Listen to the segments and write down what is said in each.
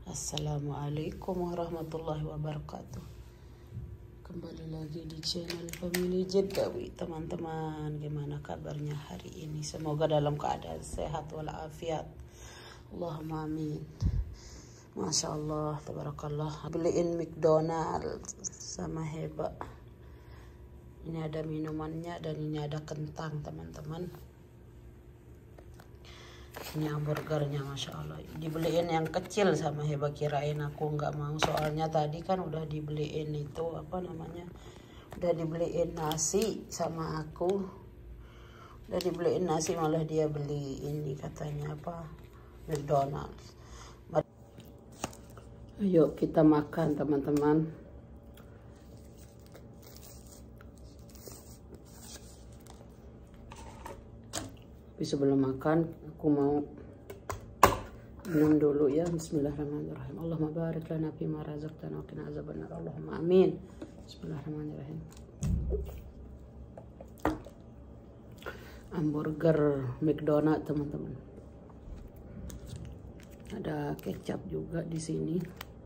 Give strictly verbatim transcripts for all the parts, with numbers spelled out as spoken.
Assalamualaikum warahmatullahi wabarakatuh. Kembali lagi di channel Family Jeddawi, teman-teman. Gimana kabarnya hari ini? Semoga dalam keadaan sehat walafiat. Allahumma amin. Masya Allah, tabarakallah. Beliin McDonald's sama Heba. Ini ada minumannya dan ini ada kentang, teman-teman. Ini hamburgernya, Masya Allah. Dibeliin yang kecil sama Heba, kirain aku nggak mau. Soalnya tadi kan udah dibeliin itu, apa namanya, udah dibeliin nasi sama aku. Udah dibeliin nasi, malah dia beli ini, katanya apa, McDonald's. Ayo kita makan, teman-teman. Tapi sebelum makan, aku mau minum dulu ya. Bismillahirrahmanirrahim. Allahumma barik lana fima razaqtana wa qina azabannar. Allahumma amin. Bismillahirrahmanirrahim. Hamburger McDonald, teman-teman. Ada kecap juga di sini.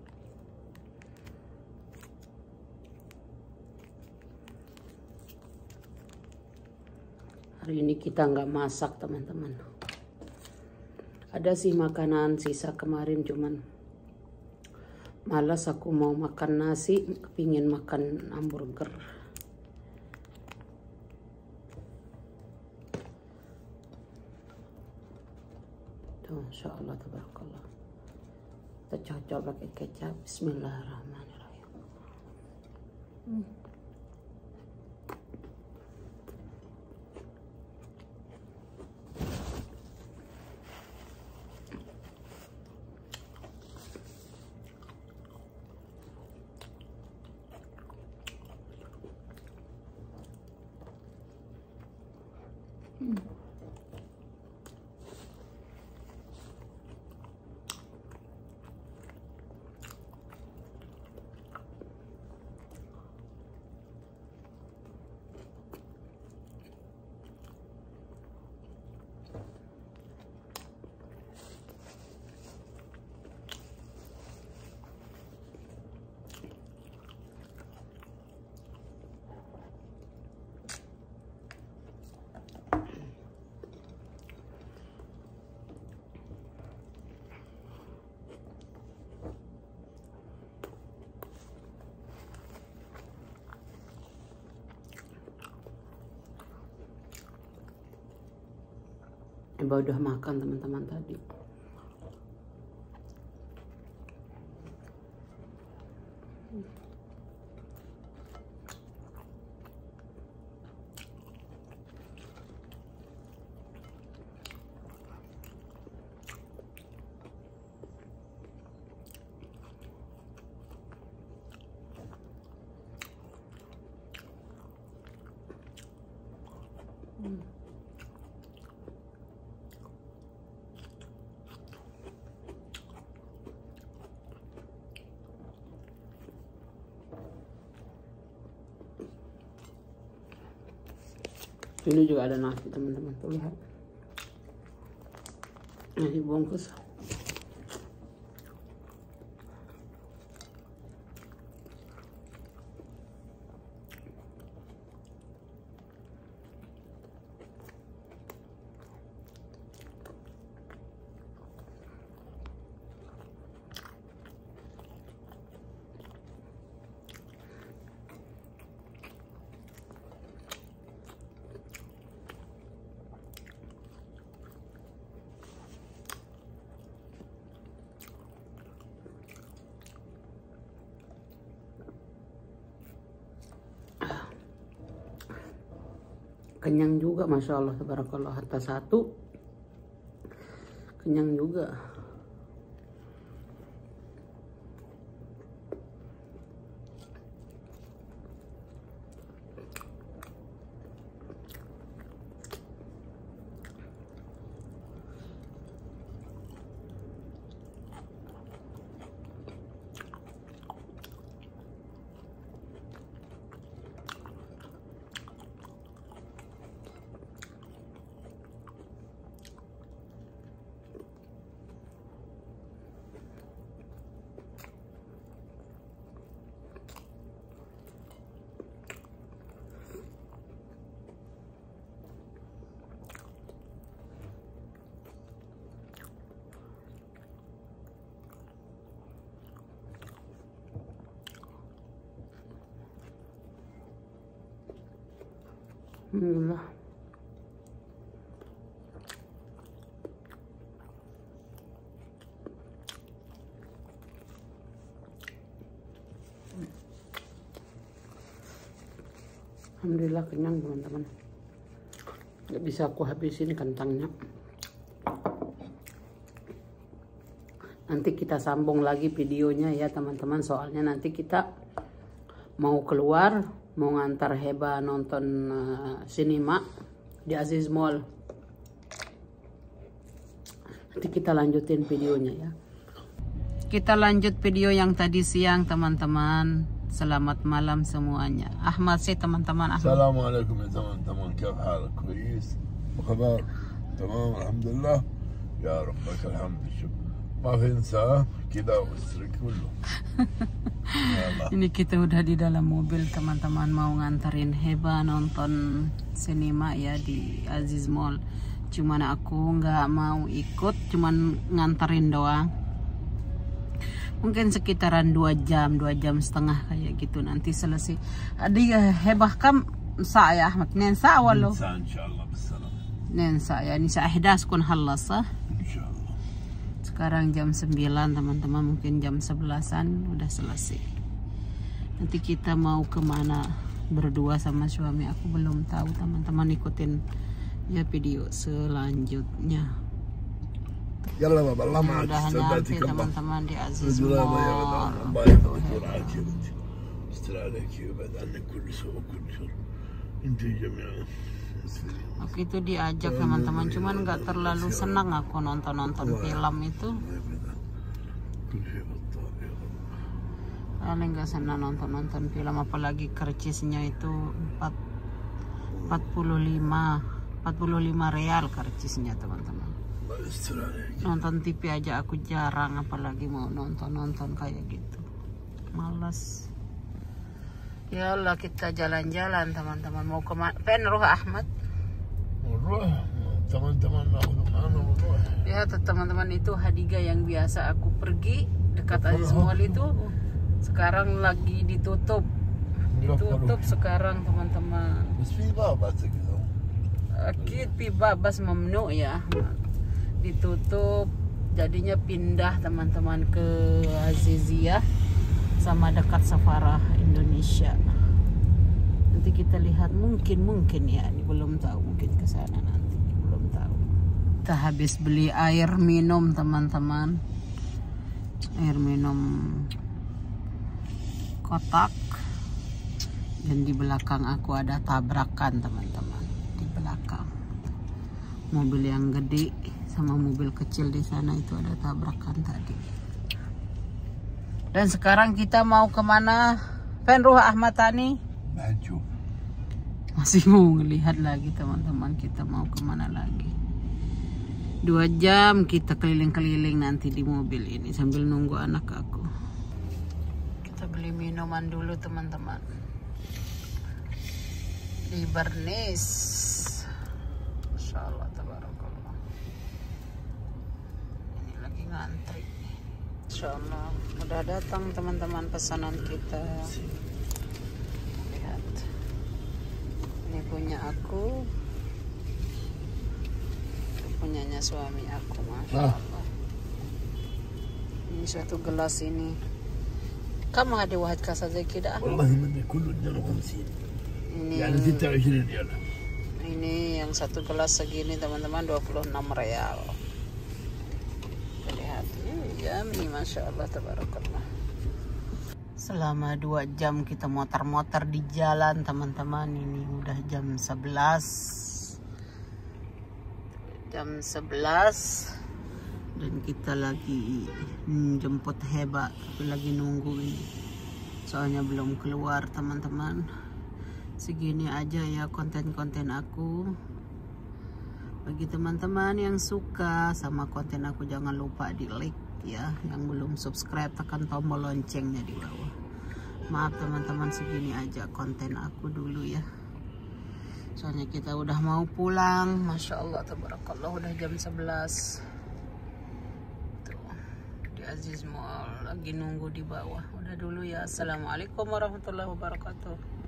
Hari ini kita nggak masak, teman-teman. Ada sih makanan sisa kemarin, cuman malas aku mau makan nasi, kepingin makan hamburger. Tuh, Insya Allah, tabarakallah. Kita cocok pakai kecap. Bismillahirrahmanirrahim. Hmm. Hmm. Ibu udah makan, teman-teman, tadi. Hmm. Ini juga ada nasi, teman-teman. Tuh, lihat. Nasi bungkus. Kenyang juga, Masya Allah, tabarakallah. Hatta satu kenyang juga. Alhamdulillah. Alhamdulillah kenyang teman-teman. Gak bisa aku habisin kentangnya. Nanti kita sambung lagi videonya ya teman-teman. Soalnya nanti kita mau keluar, mau ngantar Heba nonton uh, sinema di Aziz Mall. Nanti kita lanjutin videonya ya. Kita lanjut video yang tadi siang teman-teman. Selamat malam semuanya. Ahmad sih teman-teman. Assalamualaikum ya teman-teman. Kif halak? Kuis? Kabar? Tamam, alhamdulillah. Ya Rabbak alhamdulillah. Ma fi insa kita usri kullu. Ini kita udah di dalam mobil teman-teman, mau nganterin Heba nonton sinema ya di Aziz Mall. Cuman aku nggak mau ikut, cuman nganterin doang. Mungkin sekitaran dua jam, dua jam setengah kayak gitu nanti selesai. Ada Hebah kam saya Ahmad nensa walau. Nensa insyaallah bisalam. Nensa ya, ini ahdas kun halasa. Insyaallah. Sekarang jam sembilan teman-teman, mungkin jam sebelasan udah selesai. Nanti kita mau kemana berdua sama suami aku belum tahu teman-teman, ikutin ya video selanjutnya. Yalla baba, Allah ma'ak. Udah nyampe teman-teman di Aziz Mall. Waktu itu diajak teman-teman, cuman nggak terlalu senang aku nonton-nonton film itu. Paling nggak senang nonton-nonton film, apalagi karcisnya itu empat puluh lima real karcisnya teman-teman. Nonton T V aja aku jarang, apalagi mau nonton-nonton kayak gitu, malas. Ya Allah, kita jalan-jalan teman-teman. Mau kemana? Pengen ruh Ahmad? Ruh, teman-teman ya teman-teman, itu Hadiga yang biasa aku pergi dekat Aziz Mall itu sekarang lagi ditutup, ditutup sekarang teman-teman. Akid pi babas memnu ya, ditutup, jadinya pindah teman-teman ke Aziziyah sama dekat Safarah Indonesia. Nanti kita lihat, mungkin mungkin ya, ini belum tahu, mungkin ke sana nanti, belum tahu. Kita habis beli air minum teman-teman, air minum kotak, dan di belakang aku ada tabrakan teman-teman, di belakang mobil yang gede sama mobil kecil di sana itu ada tabrakan tadi. Dan sekarang kita mau kemana? Penruh Ahmad Tani? Maju. Masih mau ngelihat lagi teman-teman, kita mau kemana lagi? Dua jam kita keliling-keliling nanti di mobil ini sambil nunggu anak aku. Kita beli minuman dulu teman-teman di Bernis. Masya Allah, tabarakallah. Ini lagi ngantri. Insya Allah udah datang teman-teman pesanan kita. Lihat, ini punya aku, itu punyanya suami aku. Masya Allah. Ini suatu gelas ini. Kamu ada wahid kasa zai kida? Wallahi mandi kullu ijana khamsin. Ini Yani ستة وعشرين ريال. Ini yang satu gelas segini teman-teman, dua puluh enam real. Lihat, ya ini Masya Allah, tabarakallah. Selama dua jam kita motor-motor di jalan teman-teman. Ini udah jam sebelas. Jam sebelas. Dan kita lagi jemput Heba, tapi lagi nunggu ini. Soalnya belum keluar teman-teman. Segini aja ya konten-konten aku. Bagi teman-teman yang suka sama konten aku, jangan lupa di like ya. Yang belum subscribe, tekan tombol loncengnya di bawah. Maaf teman-teman, segini aja konten aku dulu ya. Soalnya kita udah mau pulang. Masya Allah, tabarakallah, udah jam sebelas. Tuh, di Aziz Mall lagi nunggu di bawah. Udah dulu ya. Assalamualaikum warahmatullahi wabarakatuh.